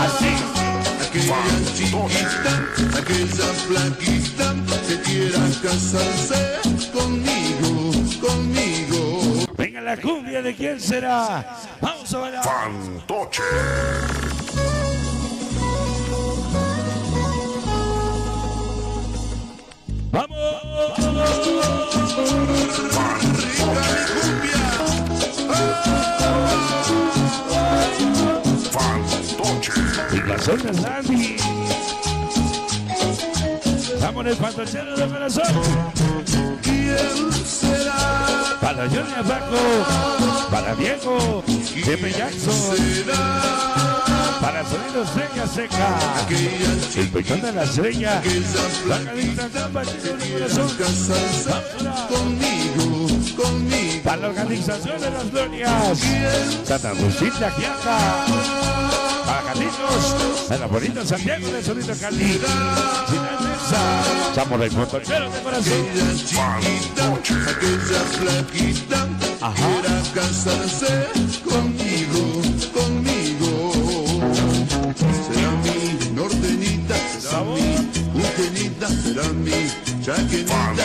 así. Aquella chiquita, aquella flaquita que quiera casarse conmigo, conmigo. Venga la cumbia de quién será. Vamos a bailar. Fantoche. ¡Vamos! Fantoche. Y la zona Sandy. Vamos en el fantochero del corazón. ¿Quién será? Para Johnny Paco, para Diego, Pepe Jackson, para Sonido Estrella Seca, el pechón de la estrella, la cadita trampa del corazón, Conmigo, conmigo. para la organización de las glorias, Santa Lucita Giaca, para Carlitos, de la bonita Santiago de Sonido Cali, Chamo del Fantochero de corazón. Aquella flaquita quiera casarse conmigo, conmigo. Será mi norteñita, será mi utenita, será mi chaquenita.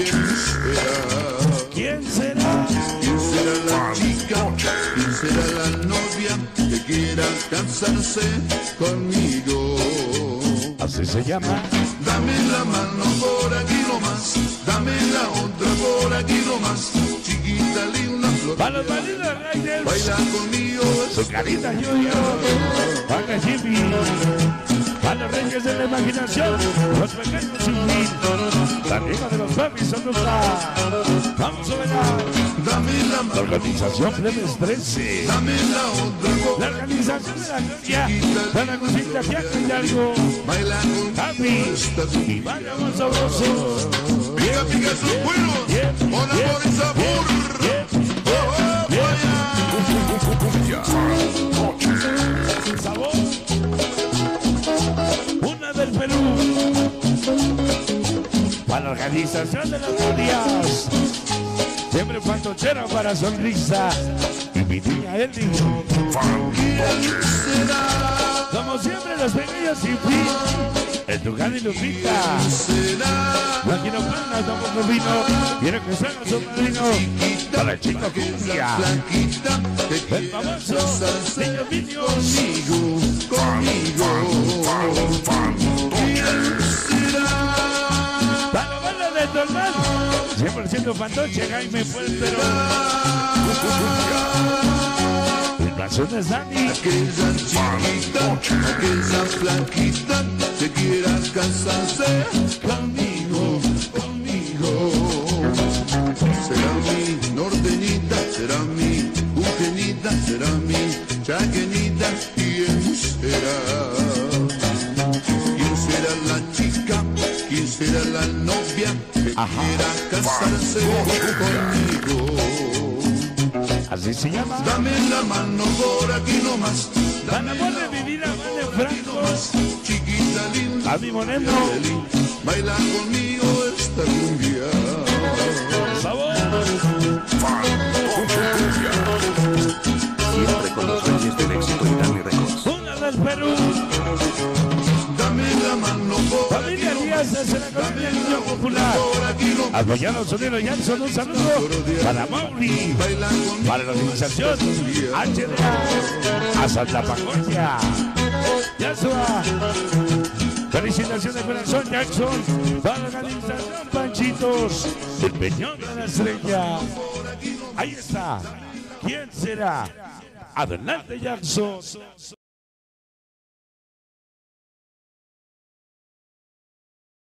¿Quién será? ¿Quién será? ¿Quién será la chica? ¿Quién será la novia que quiera casarse conmigo? Así se llama. Dame la mano por aquí nomás, dame la otra por aquí nomás, chiquita linda flor. Para los maridos Raiders, Baila conmigo, su carita yo, para Jimmy, para los reyes de la imaginación, los pequeños sin fin, la liga de los papis son vamos a bailar. dame la La mano, organización Plebes 13, dame la otra por la organización de la gloria, de la cosita que hace algo, baila Happy, conmigo, estás y vayamos sabrosos. pica, pica, son buenos, con amor y sabor. Sabor, una del Perú, para la organización de las glorias, siempre fantochera para sonrisa, y mi niña Eli, como siempre los pequeños sin fin, el Tucán y Lupita, aquí no plana, tampoco vino, quiero que salga su padrino, para el chico cumbia, el famoso niño Vinios, Conmigo, para la banda de tu hermano, 100% fantoche, Jaime Puertero, el brazón de Sandy, aquella chiquita, aquella flaquita que quiera casarse conmigo, conmigo. Será mi norteñita, será mi utenita, será mi chaquenita. ¿Quién será? ¿Quién será la chica? ¿Quién será la novia que quiera casarse conmigo? así se llama. Dame la mano por aquí nomás. Para amor de mi vida, Vale Franco, Chiquita linda, a mi Moreno, baila conmigo esta cumbia. sabor, Siempre con los reyes del éxito y Dani Records. una del Perú, Dame la mano por familia Díaz desde la colonia Niño Popular, aquí nomás. apoyado Sonido Jackson, un saludo para Mauri, Baila conmigo para la organización HDA, a Santa Paconia, Yasua, felicitaciones de corazón Jackson, para la organización Panchitos, el Peñón de la Estrella, ahí está, ¿quién será? Adelante Jackson.